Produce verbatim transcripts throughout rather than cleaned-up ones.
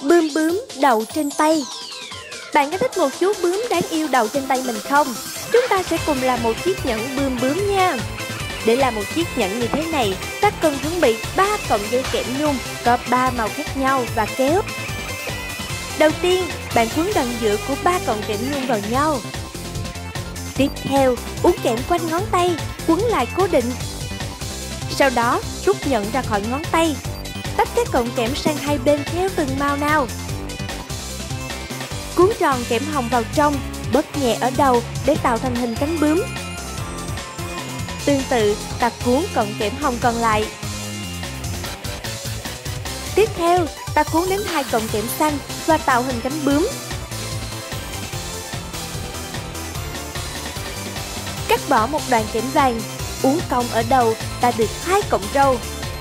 Bươm bướm đậu trên tay. Bạn có thích một chú bướm đáng yêu đậu trên tay mình không? Chúng ta sẽ cùng làm một chiếc nhẫn bươm bướm nha. Để làm một chiếc nhẫn như thế này, ta cần chuẩn bị ba cọng dây kẽm nhung có ba màu khác nhau và kéo. Đầu tiên, bạn quấn đoạn giữa của ba cọng kẽm nhung vào nhau. Tiếp theo, uốn kẽm quanh ngón tay, quấn lại cố định. Sau đó, rút nhẫn ra khỏi ngón tay. Tách các cọng kẽm sang hai bên theo từng màu nào. Cuốn tròn kẽm hồng vào trong, bóp nhẹ ở đầu để tạo thành hình cánh bướm. Tương tự, ta cuốn cọng kẽm hồng còn lại. Tiếp theo, ta cuốn đến hai cọng kẽm xanh và tạo hình cánh bướm. Cắt bỏ một đoạn kẽm vàng, uốn cong ở đầu, ta được hai cọng râu.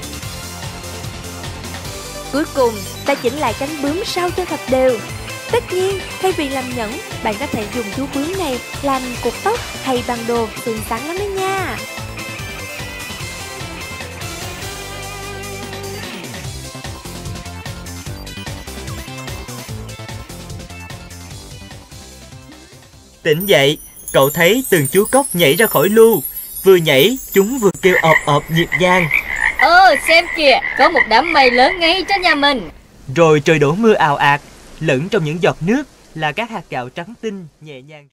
Cuối cùng, ta chỉnh lại cánh bướm sao cho thật đều. Tất nhiên, thay vì làm nhẫn, bạn có thể dùng chú bướm này làm cột tóc hay băng đồ, xinh xắn lắm đấy nha. Tỉnh dậy, cậu thấy từng chú cóc nhảy ra khỏi lu. Vừa nhảy, chúng vừa kêu ọp ọp nhịp nhàng. Ơ, xem kìa, có một đám mây lớn ngay trên nhà mình. Rồi trời đổ mưa ào ạt, lẫn trong những giọt nước là các hạt gạo trắng tinh nhẹ nhàng.